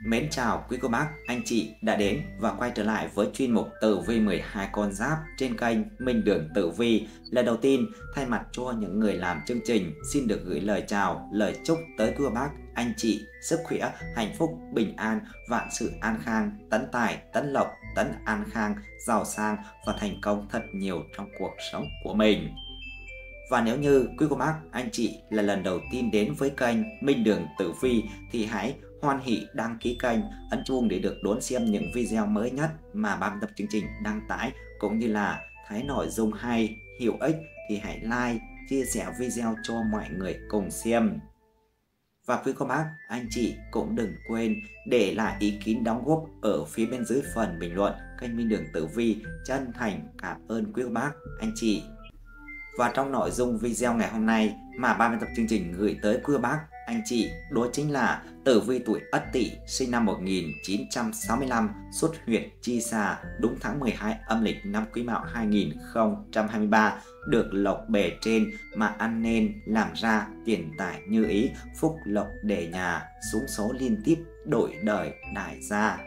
Mến chào quý cô bác, anh chị đã đến và quay trở lại với chuyên mục Tử vi 12 con giáp trên kênh Minh Đường Tử Vi. Lần đầu tiên, thay mặt cho những người làm chương trình, xin được gửi lời chào, lời chúc tới quý cô bác, anh chị sức khỏe, hạnh phúc, bình an, vạn sự an khang, tấn tài, tấn lộc, tấn an khang, giàu sang và thành công thật nhiều trong cuộc sống của mình. Và nếu như quý cô bác, anh chị là lần đầu tiên đến với kênh Minh Đường Tử Vi thì hãy hoan hỷ đăng ký kênh, ấn chuông để được đón xem những video mới nhất mà ban tập chương trình đăng tải, cũng như là thấy nội dung hay, hữu ích thì hãy like, chia sẻ video cho mọi người cùng xem. Và quý cô bác, anh chị cũng đừng quên để lại ý kiến đóng góp ở phía bên dưới phần bình luận kênh Minh Đường Tử Vi. Chân thành cảm ơn quý cô bác, anh chị. Và trong nội dung video ngày hôm nay mà ban biên tập chương trình gửi tới quý cô bác, anh chị, đó chính là tử vi tuổi Ất Tỵ, sinh năm 1965, xuất huyệt Chi Xà, đúng tháng 12 âm lịch năm Quý Mão 2023, được lộc bề trên mà ăn nên, làm ra tiền tài như ý, phúc lộc đề nhà, xúng số liên tiếp, đổi đời đại gia.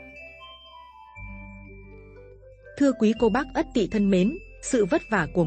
Thưa quý cô bác Ất Tỵ thân mến, sự vất vả của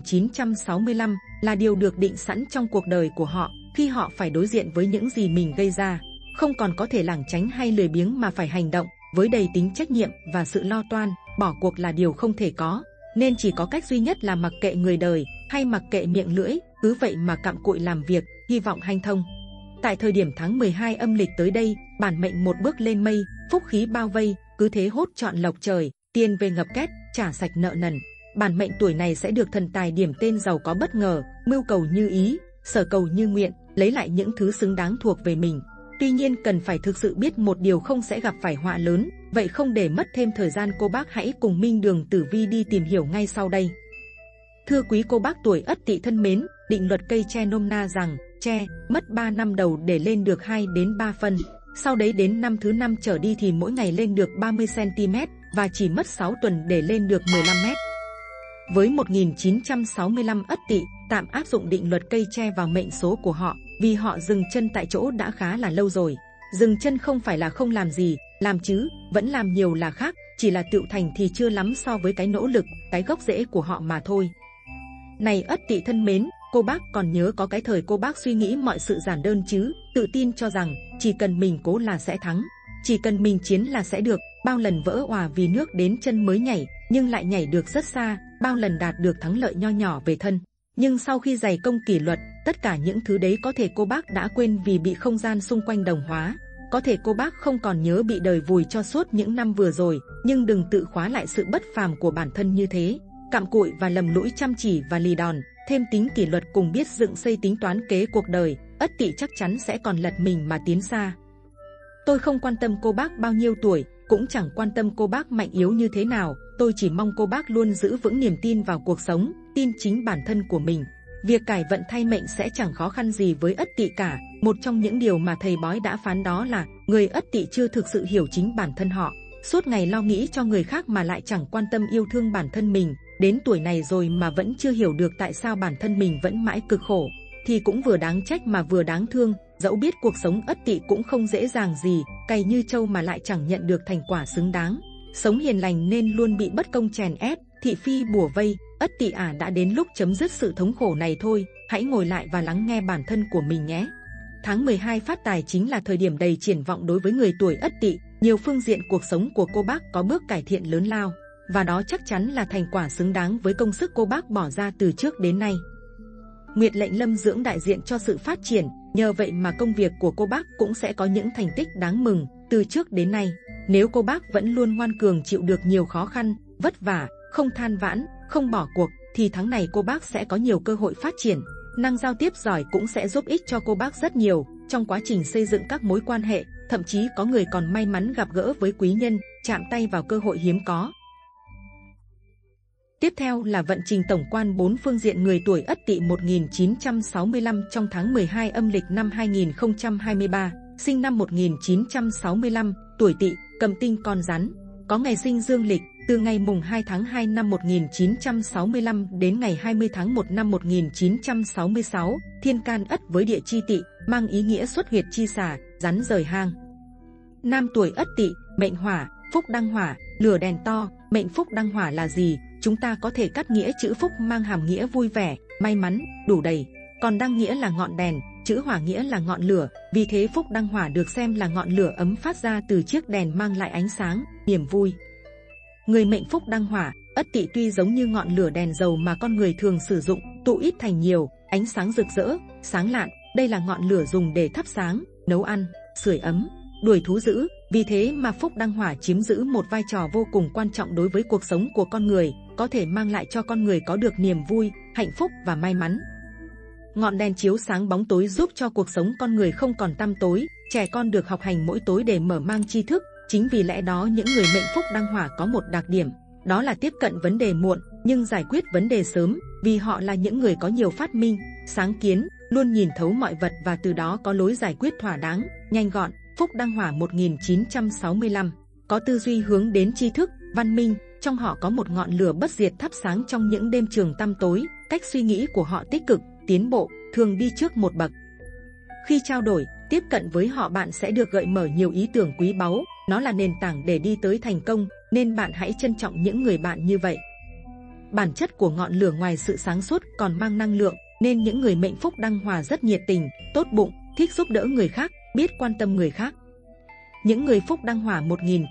1965 là điều được định sẵn trong cuộc đời của họ, khi họ phải đối diện với những gì mình gây ra, không còn có thể lảng tránh hay lười biếng mà phải hành động với đầy tính trách nhiệm và sự lo toan. Bỏ cuộc là điều không thể có, nên chỉ có cách duy nhất là mặc kệ người đời hay mặc kệ miệng lưỡi, cứ vậy mà cặm cụi làm việc, hy vọng hanh thông. Tại thời điểm tháng 12 âm lịch tới đây, bản mệnh một bước lên mây, phúc khí bao vây, cứ thế hốt trọn lộc trời, tiền về ngập két, trả sạch nợ nần. Bản mệnh tuổi này sẽ được thần tài điểm tên giàu có bất ngờ, mưu cầu như ý, sở cầu như nguyện, lấy lại những thứ xứng đáng thuộc về mình. Tuy nhiên cần phải thực sự biết một điều, không sẽ gặp phải họa lớn. Vậy không để mất thêm thời gian, cô bác hãy cùng Minh Đường Tử Vi đi tìm hiểu ngay sau đây. Thưa quý cô bác tuổi Ất Tỵ thân mến, định luật cây tre nôm na rằng tre mất 3 năm đầu để lên được 2 đến 3 phân. Sau đấy đến năm thứ 5 trở đi thì mỗi ngày lên được 30 cm và chỉ mất 6 tuần để lên được 15 m. Với 1965 Ất Tỵ tạm áp dụng định luật cây tre vào mệnh số của họ, vì họ dừng chân tại chỗ đã khá là lâu rồi. Dừng chân không phải là không làm gì, làm chứ, vẫn làm nhiều là khác, chỉ là tựu thành thì chưa lắm so với cái nỗ lực, cái gốc rễ của họ mà thôi. Này Ất Tỵ thân mến, cô bác còn nhớ có cái thời cô bác suy nghĩ mọi sự giản đơn chứ, tự tin cho rằng chỉ cần mình cố là sẽ thắng, chỉ cần mình chiến là sẽ được. Bao lần vỡ òa vì nước đến chân mới nhảy, nhưng lại nhảy được rất xa, bao lần đạt được thắng lợi nho nhỏ về thân. Nhưng sau khi dày công kỷ luật, tất cả những thứ đấy có thể cô bác đã quên vì bị không gian xung quanh đồng hóa. Có thể cô bác không còn nhớ bị đời vùi cho suốt những năm vừa rồi, nhưng đừng tự khóa lại sự bất phàm của bản thân như thế. Cặm cụi và lầm lũi, chăm chỉ và lì đòn, thêm tính kỷ luật cùng biết dựng xây tính toán kế cuộc đời, Ất Tỵ chắc chắn sẽ còn lật mình mà tiến xa. Tôi không quan tâm cô bác bao nhiêu tuổi, cũng chẳng quan tâm cô bác mạnh yếu như thế nào, tôi chỉ mong cô bác luôn giữ vững niềm tin vào cuộc sống, tin chính bản thân của mình. Việc cải vận thay mệnh sẽ chẳng khó khăn gì với Ất Tỵ cả. Một trong những điều mà thầy bói đã phán đó là người Ất Tỵ chưa thực sự hiểu chính bản thân họ, suốt ngày lo nghĩ cho người khác mà lại chẳng quan tâm yêu thương bản thân mình. Đến tuổi này rồi mà vẫn chưa hiểu được tại sao bản thân mình vẫn mãi cực khổ, thì cũng vừa đáng trách mà vừa đáng thương. Dẫu biết cuộc sống Ất Tỵ cũng không dễ dàng gì, cày như trâu mà lại chẳng nhận được thành quả xứng đáng. Sống hiền lành nên luôn bị bất công chèn ép, thị phi bủa vây. Ất Tỵ đã đến lúc chấm dứt sự thống khổ này thôi, hãy ngồi lại và lắng nghe bản thân của mình nhé. Tháng 12 phát tài chính là thời điểm đầy triển vọng đối với người tuổi Ất Tỵ. Nhiều phương diện cuộc sống của cô bác có bước cải thiện lớn lao, và đó chắc chắn là thành quả xứng đáng với công sức cô bác bỏ ra từ trước đến nay. Nguyệt lệnh lâm dưỡng đại diện cho sự phát triển, nhờ vậy mà công việc của cô bác cũng sẽ có những thành tích đáng mừng từ trước đến nay. Nếu cô bác vẫn luôn ngoan cường chịu được nhiều khó khăn, vất vả, không than vãn, không bỏ cuộc, thì tháng này cô bác sẽ có nhiều cơ hội phát triển. Năng giao tiếp giỏi cũng sẽ giúp ích cho cô bác rất nhiều trong quá trình xây dựng các mối quan hệ, thậm chí có người còn may mắn gặp gỡ với quý nhân, chạm tay vào cơ hội hiếm có. Tiếp theo là vận trình tổng quan 4 phương diện người tuổi Ất Tỵ 1965 trong tháng 12 âm lịch năm 2023, sinh năm 1965, tuổi Tỵ, cầm tinh con rắn, có ngày sinh dương lịch từ ngày mùng 2 tháng 2 năm 1965 đến ngày 20 tháng 1 năm 1966, thiên can Ất với địa chi Tỵ, mang ý nghĩa xuất huyệt chi xà, rắn rời hang. Nam tuổi Ất Tỵ, mệnh hỏa, phúc đăng hỏa, lửa đèn to. Mệnh phúc đăng hỏa là gì? Chúng ta có thể cắt nghĩa chữ phúc mang hàm nghĩa vui vẻ, may mắn, đủ đầy. Còn đăng nghĩa là ngọn đèn, chữ hỏa nghĩa là ngọn lửa. Vì thế phúc đăng hỏa được xem là ngọn lửa ấm phát ra từ chiếc đèn mang lại ánh sáng, niềm vui. Người mệnh phúc đăng hỏa, Ất Tỵ tuy giống như ngọn lửa đèn dầu mà con người thường sử dụng, tụ ít thành nhiều, ánh sáng rực rỡ, sáng lạn. Đây là ngọn lửa dùng để thắp sáng, nấu ăn, sưởi ấm, đuổi thú dữ. Vì thế mà phúc đăng hỏa chiếm giữ một vai trò vô cùng quan trọng đối với cuộc sống của con người, có thể mang lại cho con người có được niềm vui, hạnh phúc và may mắn. Ngọn đèn chiếu sáng bóng tối giúp cho cuộc sống con người không còn tăm tối, trẻ con được học hành mỗi tối để mở mang tri thức. Chính vì lẽ đó những người mệnh phúc đăng hỏa có một đặc điểm, đó là tiếp cận vấn đề muộn nhưng giải quyết vấn đề sớm, vì họ là những người có nhiều phát minh, sáng kiến, luôn nhìn thấu mọi vật và từ đó có lối giải quyết thỏa đáng, nhanh gọn. Phúc đăng hỏa 1965, có tư duy hướng đến tri thức, văn minh, trong họ có một ngọn lửa bất diệt thắp sáng trong những đêm trường tăm tối. Cách suy nghĩ của họ tích cực, tiến bộ, thường đi trước một bậc. Khi trao đổi, tiếp cận với họ bạn sẽ được gợi mở nhiều ý tưởng quý báu, nó là nền tảng để đi tới thành công, nên bạn hãy trân trọng những người bạn như vậy. Bản chất của ngọn lửa ngoài sự sáng suốt còn mang năng lượng, nên những người mệnh phúc đăng hỏa rất nhiệt tình, tốt bụng, thích giúp đỡ người khác, biết quan tâm người khác. Những người phúc đăng hỏa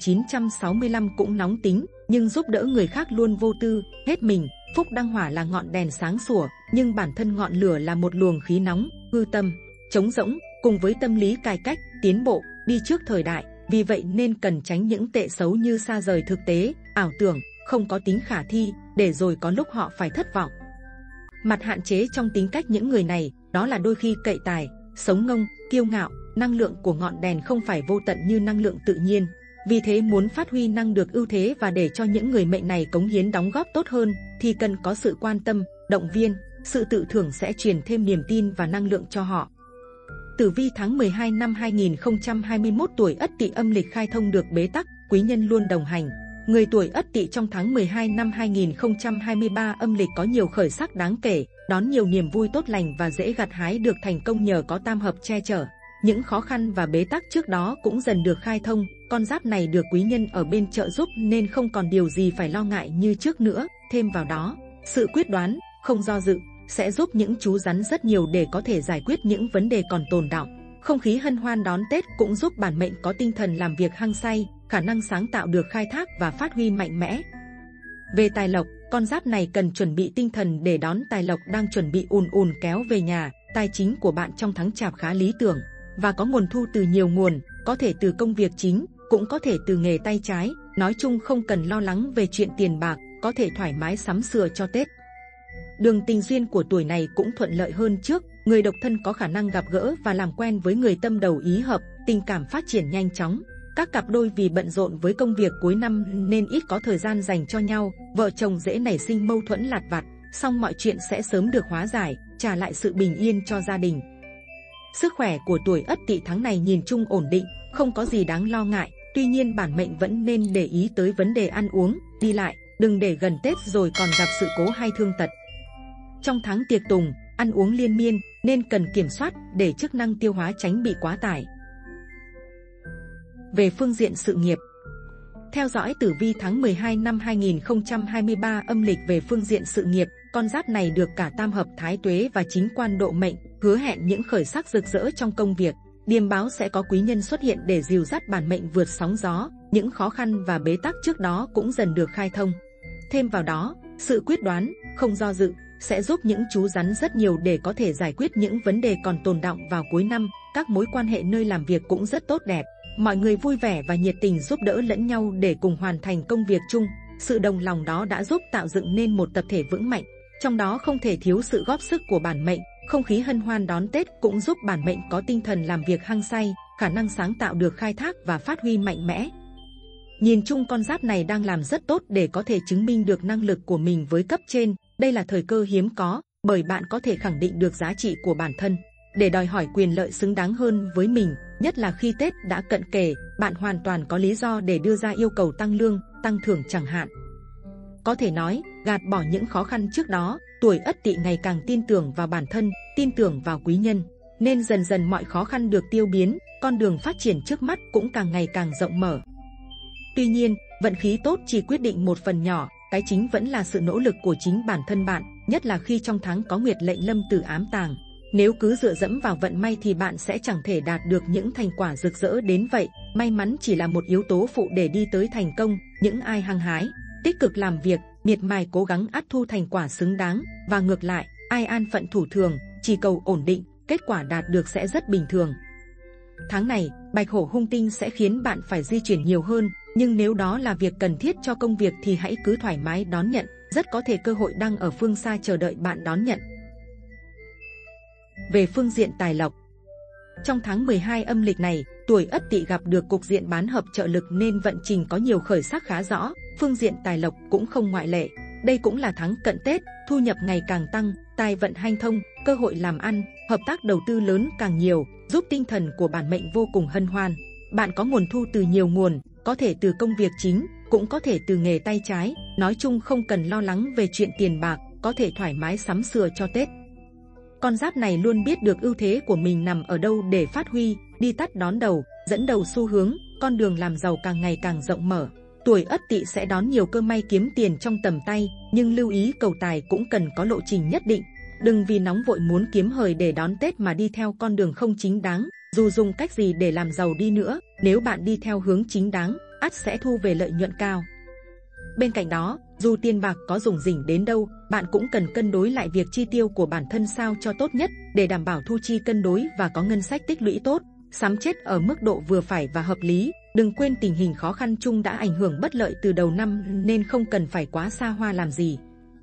1965 cũng nóng tính, nhưng giúp đỡ người khác luôn vô tư, hết mình. Phúc đăng hỏa là ngọn đèn sáng sủa, nhưng bản thân ngọn lửa là một luồng khí nóng, hư tâm, trống rỗng, cùng với tâm lý cải cách, tiến bộ, đi trước thời đại. Vì vậy nên cần tránh những tệ xấu như xa rời thực tế, ảo tưởng, không có tính khả thi, để rồi có lúc họ phải thất vọng. Mặt hạn chế trong tính cách những người này, đó là đôi khi cậy tài, sống ngông, kiêu ngạo. Năng lượng của ngọn đèn không phải vô tận như năng lượng tự nhiên. Vì thế muốn phát huy năng được ưu thế và để cho những người mệnh này cống hiến đóng góp tốt hơn, thì cần có sự quan tâm, động viên, sự tự thưởng sẽ truyền thêm niềm tin và năng lượng cho họ. Tử vi tháng 12 năm 2021, tuổi Ất Tỵ âm lịch khai thông được bế tắc, quý nhân luôn đồng hành. Người tuổi Ất Tỵ trong tháng 12 năm 2023 âm lịch có nhiều khởi sắc đáng kể, đón nhiều niềm vui tốt lành và dễ gặt hái được thành công nhờ có tam hợp che chở. Những khó khăn và bế tắc trước đó cũng dần được khai thông, con giáp này được quý nhân ở bên trợ giúp nên không còn điều gì phải lo ngại như trước nữa. Thêm vào đó, sự quyết đoán, không do dự, sẽ giúp những chú rắn rất nhiều để có thể giải quyết những vấn đề còn tồn đọng. Không khí hân hoan đón Tết cũng giúp bản mệnh có tinh thần làm việc hăng say, khả năng sáng tạo được khai thác và phát huy mạnh mẽ. Về tài lộc, con giáp này cần chuẩn bị tinh thần để đón tài lộc đang chuẩn bị ùn ùn kéo về nhà. Tài chính của bạn trong tháng Chạp khá lý tưởng và có nguồn thu từ nhiều nguồn, có thể từ công việc chính, cũng có thể từ nghề tay trái. Nói chung không cần lo lắng về chuyện tiền bạc, có thể thoải mái sắm sửa cho Tết. Đường tình duyên của tuổi này cũng thuận lợi hơn trước, người độc thân có khả năng gặp gỡ và làm quen với người tâm đầu ý hợp, tình cảm phát triển nhanh chóng. Các cặp đôi vì bận rộn với công việc cuối năm nên ít có thời gian dành cho nhau, vợ chồng dễ nảy sinh mâu thuẫn lặt vặt, song mọi chuyện sẽ sớm được hóa giải, trả lại sự bình yên cho gia đình. Sức khỏe của tuổi Ất Tỵ tháng này nhìn chung ổn định, không có gì đáng lo ngại, tuy nhiên bản mệnh vẫn nên để ý tới vấn đề ăn uống, đi lại, đừng để gần Tết rồi còn gặp sự cố hay thương tật. Trong tháng tiệc tùng, ăn uống liên miên nên cần kiểm soát để chức năng tiêu hóa tránh bị quá tải. Về phương diện sự nghiệp, theo dõi tử vi tháng 12 năm 2023 âm lịch về phương diện sự nghiệp, con giáp này được cả tam hợp thái tuế và chính quan độ mệnh, hứa hẹn những khởi sắc rực rỡ trong công việc. Điềm báo sẽ có quý nhân xuất hiện để dìu dắt bản mệnh vượt sóng gió, những khó khăn và bế tắc trước đó cũng dần được khai thông. Thêm vào đó, sự quyết đoán, không do dự, sẽ giúp những chú rắn rất nhiều để có thể giải quyết những vấn đề còn tồn đọng vào cuối năm. Các mối quan hệ nơi làm việc cũng rất tốt đẹp, mọi người vui vẻ và nhiệt tình giúp đỡ lẫn nhau để cùng hoàn thành công việc chung. Sự đồng lòng đó đã giúp tạo dựng nên một tập thể vững mạnh, trong đó không thể thiếu sự góp sức của bản mệnh. Không khí hân hoan đón Tết cũng giúp bản mệnh có tinh thần làm việc hăng say, khả năng sáng tạo được khai thác và phát huy mạnh mẽ. Nhìn chung con giáp này đang làm rất tốt để có thể chứng minh được năng lực của mình với cấp trên. Đây là thời cơ hiếm có, bởi bạn có thể khẳng định được giá trị của bản thân, để đòi hỏi quyền lợi xứng đáng hơn với mình, nhất là khi Tết đã cận kề, bạn hoàn toàn có lý do để đưa ra yêu cầu tăng lương, tăng thưởng chẳng hạn. Có thể nói, gạt bỏ những khó khăn trước đó, tuổi Ất Tỵ ngày càng tin tưởng vào bản thân, tin tưởng vào quý nhân, nên dần dần mọi khó khăn được tiêu biến, con đường phát triển trước mắt cũng càng ngày càng rộng mở. Tuy nhiên, vận khí tốt chỉ quyết định một phần nhỏ, cái chính vẫn là sự nỗ lực của chính bản thân bạn, nhất là khi trong tháng có nguyệt lệnh lâm tử ám tàng. Nếu cứ dựa dẫm vào vận may thì bạn sẽ chẳng thể đạt được những thành quả rực rỡ đến vậy. May mắn chỉ là một yếu tố phụ để đi tới thành công. Những ai hăng hái, tích cực làm việc, miệt mài cố gắng ắt thu thành quả xứng đáng. Và ngược lại, ai an phận thủ thường, chỉ cầu ổn định, kết quả đạt được sẽ rất bình thường. Tháng này, Bạch Hổ hung tinh sẽ khiến bạn phải di chuyển nhiều hơn, nhưng nếu đó là việc cần thiết cho công việc thì hãy cứ thoải mái đón nhận, rất có thể cơ hội đang ở phương xa chờ đợi bạn đón nhận. Về phương diện tài lộc, trong tháng 12 âm lịch này, tuổi Ất Tỵ gặp được cục diện bán hợp trợ lực nên vận trình có nhiều khởi sắc khá rõ, phương diện tài lộc cũng không ngoại lệ. Đây cũng là tháng cận Tết, thu nhập ngày càng tăng, tài vận hanh thông, cơ hội làm ăn, hợp tác đầu tư lớn càng nhiều, giúp tinh thần của bản mệnh vô cùng hân hoan. Bạn có nguồn thu từ nhiều nguồn, có thể từ công việc chính, cũng có thể từ nghề tay trái, nói chung không cần lo lắng về chuyện tiền bạc, có thể thoải mái sắm sửa cho Tết. Con giáp này luôn biết được ưu thế của mình nằm ở đâu để phát huy, đi tắt đón đầu, dẫn đầu xu hướng, con đường làm giàu càng ngày càng rộng mở. Tuổi Ất Tỵ sẽ đón nhiều cơ may kiếm tiền trong tầm tay, nhưng lưu ý cầu tài cũng cần có lộ trình nhất định. Đừng vì nóng vội muốn kiếm hời để đón Tết mà đi theo con đường không chính đáng. Dù dùng cách gì để làm giàu đi nữa, nếu bạn đi theo hướng chính đáng, ắt sẽ thu về lợi nhuận cao. Bên cạnh đó, dù tiền bạc có rủng rỉnh đến đâu, bạn cũng cần cân đối lại việc chi tiêu của bản thân sao cho tốt nhất, để đảm bảo thu chi cân đối và có ngân sách tích lũy tốt, sắm chết ở mức độ vừa phải và hợp lý. Đừng quên tình hình khó khăn chung đã ảnh hưởng bất lợi từ đầu năm nên không cần phải quá xa hoa làm gì.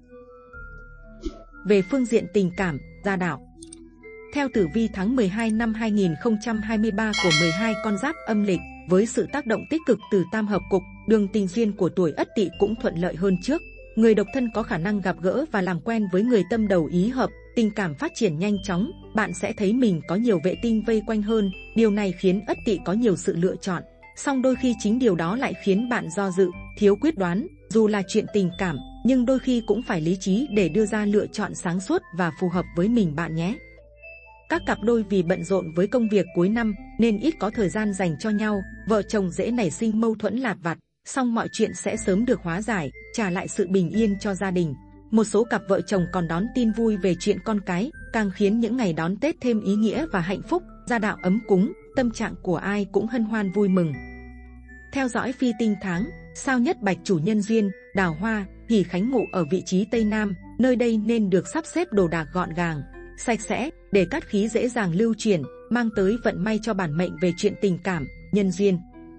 Về phương diện tình cảm, gia đạo. Theo tử vi tháng 12 năm 2023 của 12 con giáp âm lịch, với sự tác động tích cực từ tam hợp cục, đường tình duyên của tuổi Ất Tỵ cũng thuận lợi hơn trước. Người độc thân có khả năng gặp gỡ và làm quen với người tâm đầu ý hợp, tình cảm phát triển nhanh chóng, bạn sẽ thấy mình có nhiều vệ tinh vây quanh hơn, điều này khiến Ất Tỵ có nhiều sự lựa chọn. Song đôi khi chính điều đó lại khiến bạn do dự, thiếu quyết đoán, dù là chuyện tình cảm, nhưng đôi khi cũng phải lý trí để đưa ra lựa chọn sáng suốt và phù hợp với mình bạn nhé. Các cặp đôi vì bận rộn với công việc cuối năm nên ít có thời gian dành cho nhau, vợ chồng dễ nảy sinh mâu thuẫn lặt vặt, song mọi chuyện sẽ sớm được hóa giải, trả lại sự bình yên cho gia đình. Một số cặp vợ chồng còn đón tin vui về chuyện con cái, càng khiến những ngày đón Tết thêm ý nghĩa và hạnh phúc, gia đạo ấm cúng, tâm trạng của ai cũng hân hoan vui mừng. Theo dõi phi tinh tháng, sao nhất Bạch chủ nhân duyên, đào hoa, hỷ khánh ngụ ở vị trí Tây Nam, nơi đây nên được sắp xếp đồ đạc gọn gàng, sạch sẽ, để cát khí dễ dàng lưu chuyển, mang tới vận may cho bản mệnh về chuyện tình cảm, nhân duyên.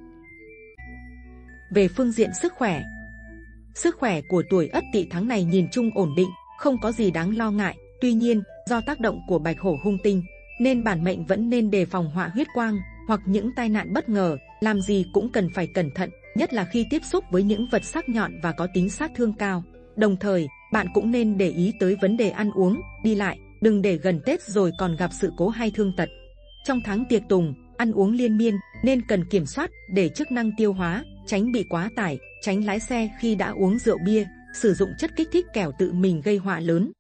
Về phương diện sức khỏe, sức khỏe của tuổi Ất Tỵ tháng này nhìn chung ổn định, không có gì đáng lo ngại. Tuy nhiên, do tác động của Bạch Hổ hung tinh, nên bản mệnh vẫn nên đề phòng họa huyết quang hoặc những tai nạn bất ngờ. Làm gì cũng cần phải cẩn thận, nhất là khi tiếp xúc với những vật sắc nhọn và có tính sát thương cao. Đồng thời, bạn cũng nên để ý tới vấn đề ăn uống, đi lại, đừng để gần Tết rồi còn gặp sự cố hay thương tật. Trong tháng tiệc tùng, ăn uống liên miên nên cần kiểm soát để chức năng tiêu hóa, tránh bị quá tải, tránh lái xe khi đã uống rượu bia, sử dụng chất kích thích kẻo tự mình gây họa lớn.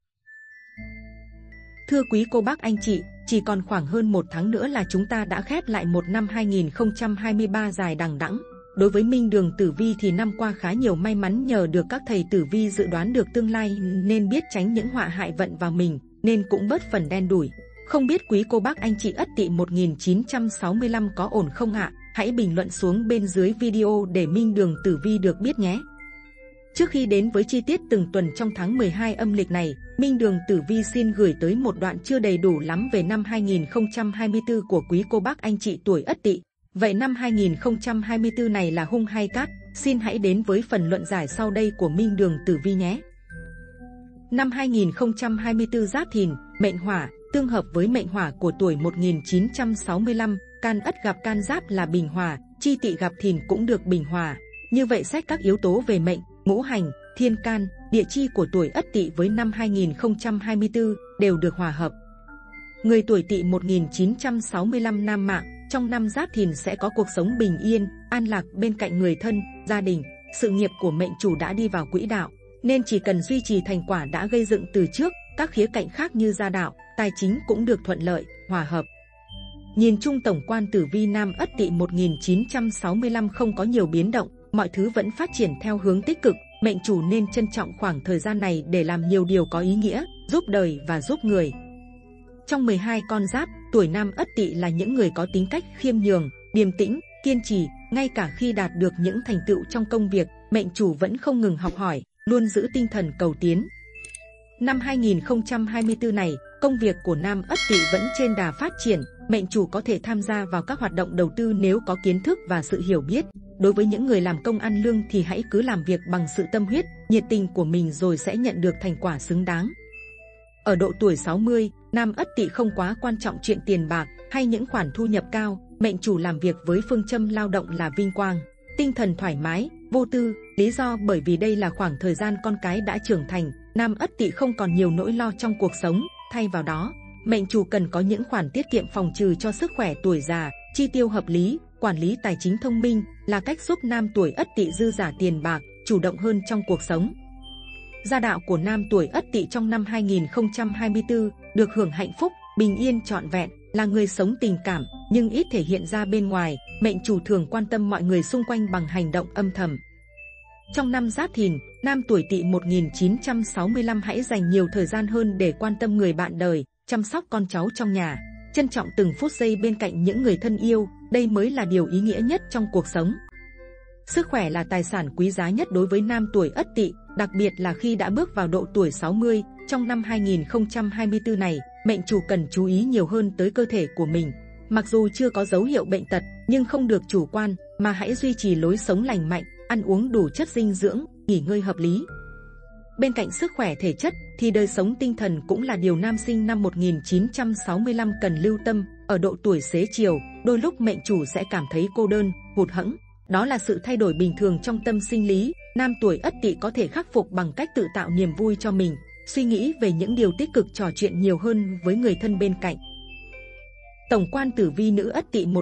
Thưa quý cô bác anh chị, chỉ còn khoảng hơn một tháng nữa là chúng ta đã khép lại một năm 2023 dài đằng đẵng. Đối với Minh Đường Tử Vi thì năm qua khá nhiều may mắn nhờ được các thầy tử vi dự đoán được tương lai nên biết tránh những họa hại vận vào mình, nên cũng bớt phần đen đủi. Không biết quý cô bác anh chị Ất Tỵ 1965 có ổn không ạ? Hãy bình luận xuống bên dưới video để Minh Đường Tử Vi được biết nhé. Trước khi đến với chi tiết từng tuần trong tháng 12 âm lịch này, Minh Đường Tử Vi xin gửi tới một đoạn chưa đầy đủ lắm về năm 2024 của quý cô bác anh chị tuổi Ất Tỵ. Vậy năm 2024 này là hung hay cát? Xin hãy đến với phần luận giải sau đây của Minh Đường Tử Vi nhé. Năm 2024 Giáp Thìn, mệnh hỏa, tương hợp với mệnh hỏa của tuổi 1965, can Ất gặp can Giáp là bình hòa, chi Tỵ gặp Thìn cũng được bình hòa. Như vậy xét các yếu tố về mệnh, ngũ hành, thiên can, địa chi của tuổi Ất Tỵ với năm 2024 đều được hòa hợp. Người tuổi Tỵ 1965 nam mạng, trong năm Giáp Thìn sẽ có cuộc sống bình yên, an lạc bên cạnh người thân, gia đình. Sự nghiệp của mệnh chủ đã đi vào quỹ đạo, nên chỉ cần duy trì thành quả đã gây dựng từ trước, các khía cạnh khác như gia đạo, tài chính cũng được thuận lợi, hòa hợp. Nhìn chung tổng quan tử vi năm Ất Tỵ 1965 không có nhiều biến động, mọi thứ vẫn phát triển theo hướng tích cực. Mệnh chủ nên trân trọng khoảng thời gian này để làm nhiều điều có ý nghĩa, giúp đời và giúp người. Trong 12 con giáp, tuổi Nam Ất Tỵ là những người có tính cách khiêm nhường, điềm tĩnh, kiên trì. Ngay cả khi đạt được những thành tựu trong công việc, mệnh chủ vẫn không ngừng học hỏi, luôn giữ tinh thần cầu tiến. Năm 2024 này, công việc của Nam Ất Tỵ vẫn trên đà phát triển. Mệnh chủ có thể tham gia vào các hoạt động đầu tư nếu có kiến thức và sự hiểu biết. Đối với những người làm công ăn lương thì hãy cứ làm việc bằng sự tâm huyết, nhiệt tình của mình rồi sẽ nhận được thành quả xứng đáng. Ở độ tuổi 60, Nam Ất Tỵ không quá quan trọng chuyện tiền bạc hay những khoản thu nhập cao. Mệnh chủ làm việc với phương châm lao động là vinh quang, tinh thần thoải mái, vô tư. Lý do bởi vì đây là khoảng thời gian con cái đã trưởng thành, Nam Ất Tỵ không còn nhiều nỗi lo trong cuộc sống. Thay vào đó, mệnh chủ cần có những khoản tiết kiệm phòng trừ cho sức khỏe tuổi già, chi tiêu hợp lý, quản lý tài chính thông minh là cách giúp Nam tuổi Ất Tỵ dư giả tiền bạc, chủ động hơn trong cuộc sống. Gia đạo của Nam tuổi Ất Tỵ trong năm 2024 được hưởng hạnh phúc, bình yên trọn vẹn, là người sống tình cảm nhưng ít thể hiện ra bên ngoài. Mệnh chủ thường quan tâm mọi người xung quanh bằng hành động âm thầm. Trong năm Giáp Thìn, Nam tuổi Tỵ 1965 hãy dành nhiều thời gian hơn để quan tâm người bạn đời, chăm sóc con cháu trong nhà, trân trọng từng phút giây bên cạnh những người thân yêu. Đây mới là điều ý nghĩa nhất trong cuộc sống. Sức khỏe là tài sản quý giá nhất đối với Nam tuổi Ất Tỵ, đặc biệt là khi đã bước vào độ tuổi 60. Trong năm 2024 này, mệnh chủ cần chú ý nhiều hơn tới cơ thể của mình. Mặc dù chưa có dấu hiệu bệnh tật, nhưng không được chủ quan, mà hãy duy trì lối sống lành mạnh, ăn uống đủ chất dinh dưỡng, nghỉ ngơi hợp lý. Bên cạnh sức khỏe thể chất, thì đời sống tinh thần cũng là điều nam sinh năm 1965 cần lưu tâm. Ở độ tuổi xế chiều, đôi lúc mệnh chủ sẽ cảm thấy cô đơn, hụt hẫng. Đó là sự thay đổi bình thường trong tâm sinh lý. Nam tuổi Ất Tỵ có thể khắc phục bằng cách tự tạo niềm vui cho mình, suy nghĩ về những điều tích cực, trò chuyện nhiều hơn với người thân bên cạnh. Tổng quan tử vi nữ Ất Tỵ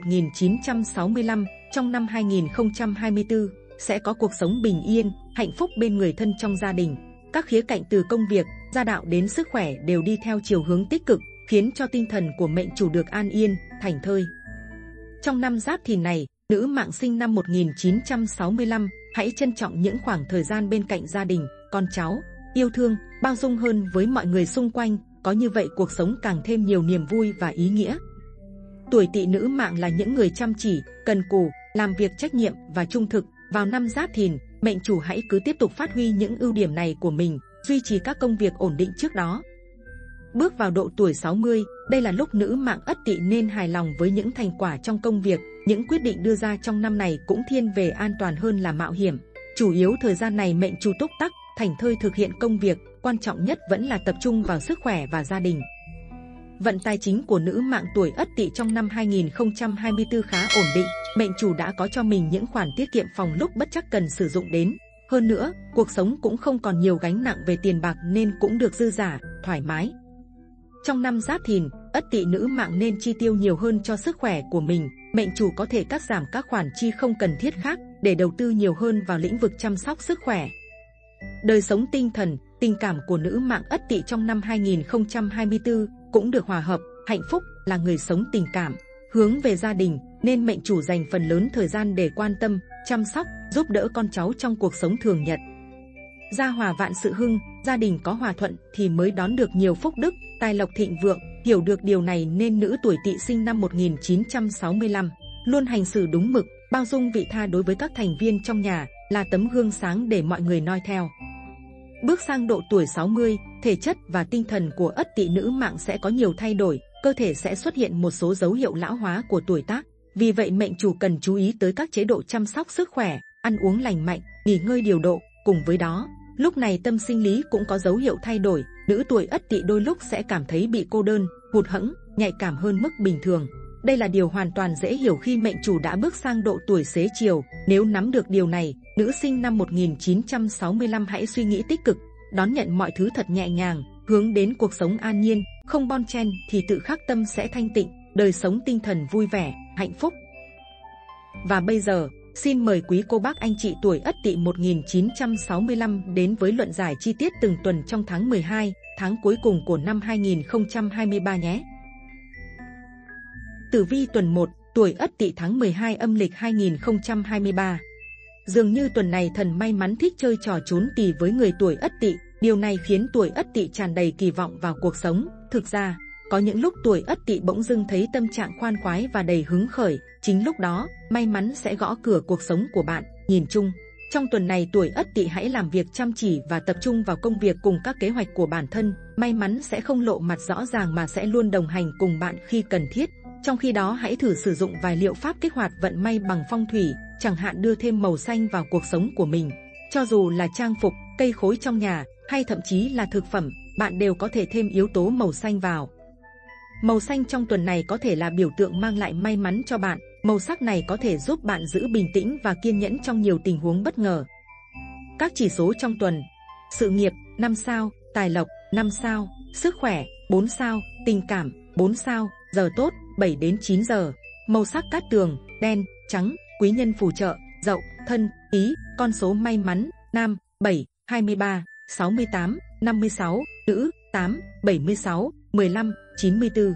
1965 trong năm 2024 sẽ có cuộc sống bình yên, hạnh phúc bên người thân trong gia đình. Các khía cạnh từ công việc, gia đạo đến sức khỏe đều đi theo chiều hướng tích cực, khiến cho tinh thần của mệnh chủ được an yên, thảnh thơi. Trong năm Giáp Thìn này, nữ mạng sinh năm 1965 hãy trân trọng những khoảng thời gian bên cạnh gia đình, con cháu, yêu thương, bao dung hơn với mọi người xung quanh. Có như vậy cuộc sống càng thêm nhiều niềm vui và ý nghĩa. Tuổi Tỵ nữ mạng là những người chăm chỉ, cần cù, làm việc trách nhiệm và trung thực. Vào năm Giáp Thìn, mệnh chủ hãy cứ tiếp tục phát huy những ưu điểm này của mình, duy trì các công việc ổn định trước đó. Bước vào độ tuổi 60, đây là lúc nữ mạng Ất Tỵ nên hài lòng với những thành quả trong công việc. Những quyết định đưa ra trong năm này cũng thiên về an toàn hơn là mạo hiểm. Chủ yếu thời gian này mệnh chủ túc tắc, thảnh thơi thực hiện công việc, quan trọng nhất vẫn là tập trung vào sức khỏe và gia đình. Vận tài chính của nữ mạng tuổi Ất Tỵ trong năm 2024 khá ổn định. Mệnh chủ đã có cho mình những khoản tiết kiệm phòng lúc bất chắc cần sử dụng đến. Hơn nữa, cuộc sống cũng không còn nhiều gánh nặng về tiền bạc nên cũng được dư giả, thoải mái. Trong năm Giáp Thìn, Ất Tỵ nữ mạng nên chi tiêu nhiều hơn cho sức khỏe của mình. Mệnh chủ có thể cắt giảm các khoản chi không cần thiết khác để đầu tư nhiều hơn vào lĩnh vực chăm sóc sức khỏe. Đời sống tinh thần, tình cảm của nữ mạng Ất Tỵ trong năm 2024 cũng được hòa hợp, hạnh phúc. Là người sống tình cảm, hướng về gia đình nên mệnh chủ dành phần lớn thời gian để quan tâm, chăm sóc, giúp đỡ con cháu trong cuộc sống thường nhật. Gia hòa vạn sự hưng, gia đình có hòa thuận thì mới đón được nhiều phúc đức, tài lộc thịnh vượng. Hiểu được điều này nên nữ tuổi Tỵ sinh năm 1965 luôn hành xử đúng mực, bao dung vị tha đối với các thành viên trong nhà, là tấm gương sáng để mọi người noi theo. Bước sang độ tuổi 60, thể chất và tinh thần của Ất Tỵ nữ mạng sẽ có nhiều thay đổi, cơ thể sẽ xuất hiện một số dấu hiệu lão hóa của tuổi tác. Vì vậy mệnh chủ cần chú ý tới các chế độ chăm sóc sức khỏe, ăn uống lành mạnh, nghỉ ngơi điều độ. Cùng với đó, lúc này tâm sinh lý cũng có dấu hiệu thay đổi. Nữ tuổi Ất Tỵ đôi lúc sẽ cảm thấy bị cô đơn, hụt hẫng, nhạy cảm hơn mức bình thường. Đây là điều hoàn toàn dễ hiểu khi mệnh chủ đã bước sang độ tuổi xế chiều. Nếu nắm được điều này, nữ sinh năm 1965 hãy suy nghĩ tích cực, đón nhận mọi thứ thật nhẹ nhàng, hướng đến cuộc sống an nhiên, không bon chen thì tự khắc tâm sẽ thanh tịnh, đời sống tinh thần vui vẻ, hạnh phúc. Và bây giờ, xin mời quý cô bác anh chị tuổi Ất Tỵ 1965 đến với luận giải chi tiết từng tuần trong tháng 12, tháng cuối cùng của năm 2023 nhé. Tử vi tuần 1, tuổi Ất Tỵ tháng 12 âm lịch 2023. Dường như tuần này thần may mắn thích chơi trò trốn tì với người tuổi Ất Tỵ, điều này khiến tuổi Ất Tỵ tràn đầy kỳ vọng vào cuộc sống. Thực ra, có những lúc tuổi Ất Tỵ bỗng dưng thấy tâm trạng khoan khoái và đầy hứng khởi, chính lúc đó, may mắn sẽ gõ cửa cuộc sống của bạn. Nhìn chung, trong tuần này tuổi Ất Tỵ hãy làm việc chăm chỉ và tập trung vào công việc cùng các kế hoạch của bản thân, may mắn sẽ không lộ mặt rõ ràng mà sẽ luôn đồng hành cùng bạn khi cần thiết. Trong khi đó hãy thử sử dụng vài liệu pháp kích hoạt vận may bằng phong thủy, chẳng hạn đưa thêm màu xanh vào cuộc sống của mình. Cho dù là trang phục, cây cối trong nhà, hay thậm chí là thực phẩm, bạn đều có thể thêm yếu tố màu xanh vào. Màu xanh trong tuần này có thể là biểu tượng mang lại may mắn cho bạn. Màu sắc này có thể giúp bạn giữ bình tĩnh và kiên nhẫn trong nhiều tình huống bất ngờ. Các chỉ số trong tuần: sự nghiệp 5 sao, tài lộc 5 sao, sức khỏe 4 sao, tình cảm 4 sao, giờ tốt 7 đến 9 giờ. Màu sắc cát tường: đen, trắng. Quý nhân phù trợ: Dậu, Thân, Ý. Con số may mắn: nam 7, 23, 68, 56, nữ 8, 76, 15, 94.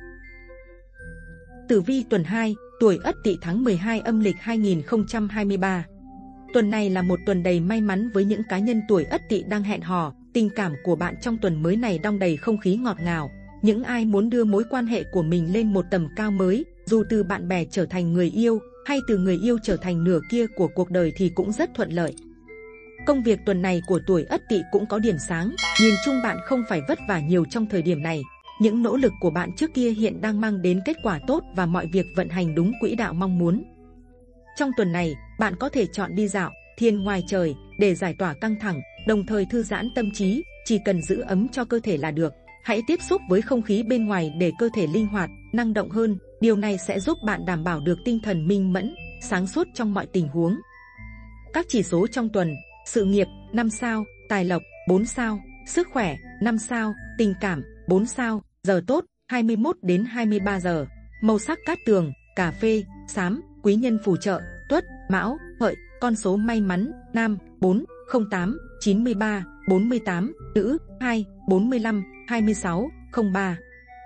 Tử vi tuần 2, tuổi Ất Tỵ tháng 12 âm lịch 2023. Tuần này là một tuần đầy may mắn với những cá nhân tuổi Ất Tỵ đang hẹn hò. Tình cảm của bạn trong tuần mới này đong đầy không khí ngọt ngào. Những ai muốn đưa mối quan hệ của mình lên một tầm cao mới, dù từ bạn bè trở thành người yêu, hay từ người yêu trở thành nửa kia của cuộc đời thì cũng rất thuận lợi. Công việc tuần này của tuổi Ất Tỵ cũng có điểm sáng, nhìn chung bạn không phải vất vả nhiều trong thời điểm này. Những nỗ lực của bạn trước kia hiện đang mang đến kết quả tốt và mọi việc vận hành đúng quỹ đạo mong muốn. Trong tuần này, bạn có thể chọn đi dạo, thiền ngoài trời để giải tỏa căng thẳng, đồng thời thư giãn tâm trí, chỉ cần giữ ấm cho cơ thể là được. Hãy tiếp xúc với không khí bên ngoài để cơ thể linh hoạt, năng động hơn, điều này sẽ giúp bạn đảm bảo được tinh thần minh mẫn, sáng suốt trong mọi tình huống. Các chỉ số trong tuần: sự nghiệp 5 sao, tài lộc 4 sao, sức khỏe 5 sao, tình cảm 4 sao, giờ tốt 21 đến 23 giờ. Màu sắc cát tường: cà phê, xám. Quý nhân phù trợ: Tuất, Mão, Hợi. Con số may mắn: nam 4, 08, 93, 48, nữ 2, 45, 26, 03.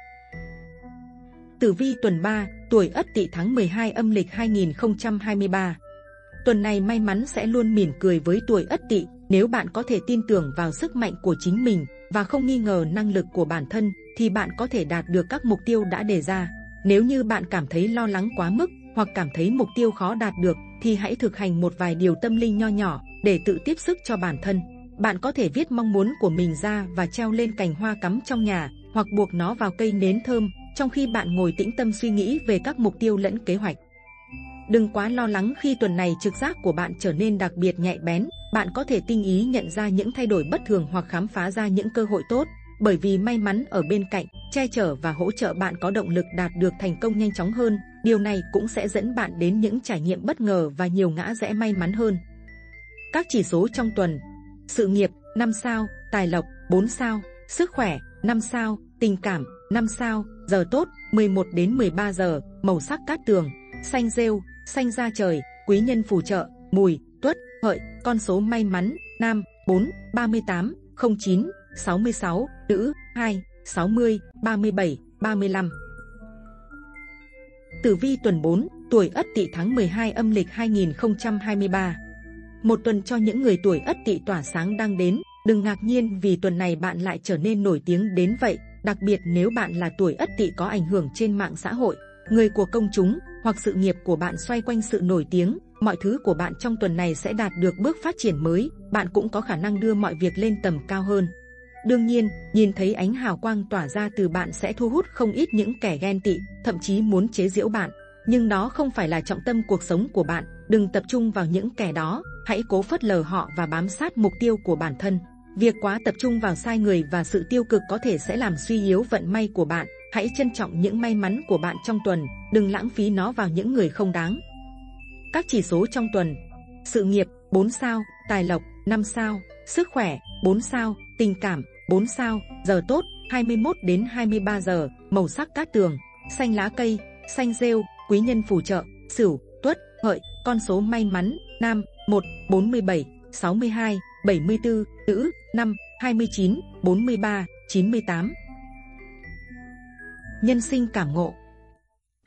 Tử vi tuần 3, tuổi Ất Tỵ tháng 12 âm lịch 2023. Tuần này may mắn sẽ luôn mỉm cười với tuổi Ất Tỵ. Nếu bạn có thể tin tưởng vào sức mạnh của chính mình và không nghi ngờ năng lực của bản thân, thì bạn có thể đạt được các mục tiêu đã đề ra. Nếu như bạn cảm thấy lo lắng quá mức hoặc cảm thấy mục tiêu khó đạt được, thì hãy thực hành một vài điều tâm linh nho nhỏ để tự tiếp sức cho bản thân. Bạn có thể viết mong muốn của mình ra và treo lên cành hoa cắm trong nhà, hoặc buộc nó vào cây nến thơm, trong khi bạn ngồi tĩnh tâm suy nghĩ về các mục tiêu lẫn kế hoạch. Đừng quá lo lắng khi tuần này trực giác của bạn trở nên đặc biệt nhạy bén. Bạn có thể tinh ý nhận ra những thay đổi bất thường hoặc khám phá ra những cơ hội tốt, bởi vì may mắn ở bên cạnh, che chở và hỗ trợ bạn có động lực đạt được thành công nhanh chóng hơn. Điều này cũng sẽ dẫn bạn đến những trải nghiệm bất ngờ và nhiều ngã rẽ may mắn hơn. Các chỉ số trong tuần: sự nghiệp 5 sao, tài lộc 4 sao, sức khỏe 5 sao, tình cảm 5 sao, giờ tốt 11 đến 13 giờ. Màu sắc cát tường: xanh rêu, xanh da trời. Quý nhân phù trợ: Mùi, Tuất, Hợi. Con số may mắn: nam 4, 38, 09, 66, nữ 2, 60, 37, 35. Tử vi tuần 4, tuổi Ất Tỵ tháng 12 âm lịch 2023. Một tuần cho những người tuổi Ất Tỵ tỏa sáng đang đến. Đừng ngạc nhiên vì tuần này bạn lại trở nên nổi tiếng đến vậy, đặc biệt nếu bạn là tuổi Ất Tỵ có ảnh hưởng trên mạng xã hội, người của công chúng, hoặc sự nghiệp của bạn xoay quanh sự nổi tiếng. Mọi thứ của bạn trong tuần này sẽ đạt được bước phát triển mới, bạn cũng có khả năng đưa mọi việc lên tầm cao hơn. Đương nhiên, nhìn thấy ánh hào quang tỏa ra từ bạn sẽ thu hút không ít những kẻ ghen tị, thậm chí muốn chế giễu bạn. Nhưng đó không phải là trọng tâm cuộc sống của bạn, đừng tập trung vào những kẻ đó, hãy cố phớt lờ họ và bám sát mục tiêu của bản thân. Việc quá tập trung vào sai người và sự tiêu cực có thể sẽ làm suy yếu vận may của bạn. Hãy trân trọng những may mắn của bạn trong tuần, đừng lãng phí nó vào những người không đáng. Các chỉ số trong tuần: sự nghiệp 4 sao, tài lộc 5 sao, sức khỏe 4 sao, tình cảm 4 sao, giờ tốt 21 đến 23 giờ. Màu sắc cát tường: xanh lá cây, xanh rêu. Quý nhân phù trợ: Sửu, Tuất, Hợi. Con số may mắn: nam 1, 47, 62, 74, nữ 5, 29, 43, 98. Nhân sinh cảm ngộ.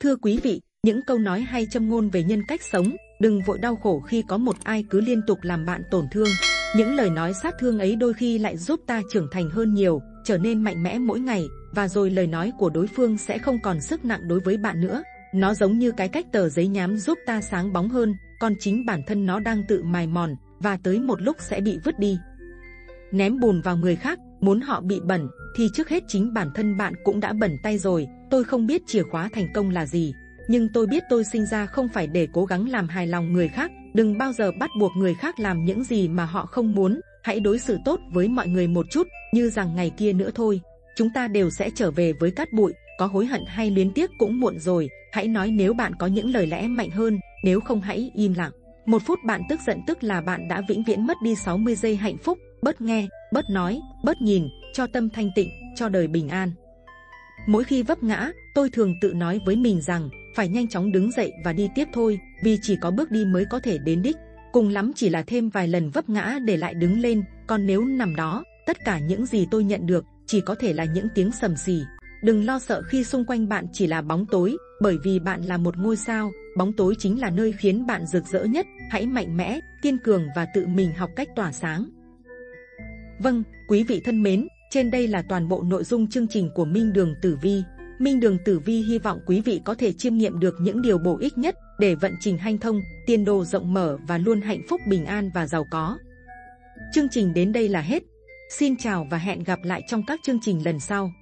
Thưa quý vị, những câu nói hay châm ngôn về nhân cách sống, đừng vội đau khổ khi có một ai cứ liên tục làm bạn tổn thương. Những lời nói sát thương ấy đôi khi lại giúp ta trưởng thành hơn nhiều, trở nên mạnh mẽ mỗi ngày, và rồi lời nói của đối phương sẽ không còn sức nặng đối với bạn nữa. Nó giống như cái cách tờ giấy nhám giúp ta sáng bóng hơn, còn chính bản thân nó đang tự mài mòn, và tới một lúc sẽ bị vứt đi. Ném bùn vào người khác, muốn họ bị bẩn, thì trước hết chính bản thân bạn cũng đã bẩn tay rồi. Tôi không biết chìa khóa thành công là gì, nhưng tôi biết tôi sinh ra không phải để cố gắng làm hài lòng người khác. Đừng bao giờ bắt buộc người khác làm những gì mà họ không muốn. Hãy đối xử tốt với mọi người một chút, như rằng ngày kia nữa thôi, chúng ta đều sẽ trở về với cát bụi. Có hối hận hay luyến tiếc cũng muộn rồi. Hãy nói nếu bạn có những lời lẽ mạnh hơn, nếu không hãy im lặng. 1 phút bạn tức giận tức là bạn đã vĩnh viễn mất đi 60 giây hạnh phúc. Bớt nghe, bớt nói, bớt nhìn, cho tâm thanh tịnh, cho đời bình an. Mỗi khi vấp ngã, tôi thường tự nói với mình rằng phải nhanh chóng đứng dậy và đi tiếp thôi, vì chỉ có bước đi mới có thể đến đích. Cùng lắm chỉ là thêm vài lần vấp ngã để lại đứng lên, còn nếu nằm đó, tất cả những gì tôi nhận được chỉ có thể là những tiếng sầm xì. Đừng lo sợ khi xung quanh bạn chỉ là bóng tối, bởi vì bạn là một ngôi sao, bóng tối chính là nơi khiến bạn rực rỡ nhất. Hãy mạnh mẽ, kiên cường và tự mình học cách tỏa sáng. Vâng, quý vị thân mến, trên đây là toàn bộ nội dung chương trình của Minh Đường Tử Vi. Minh Đường Tử Vi hy vọng quý vị có thể chiêm nghiệm được những điều bổ ích nhất để vận trình hanh thông, tiền đồ rộng mở và luôn hạnh phúc bình an và giàu có. Chương trình đến đây là hết. Xin chào và hẹn gặp lại trong các chương trình lần sau.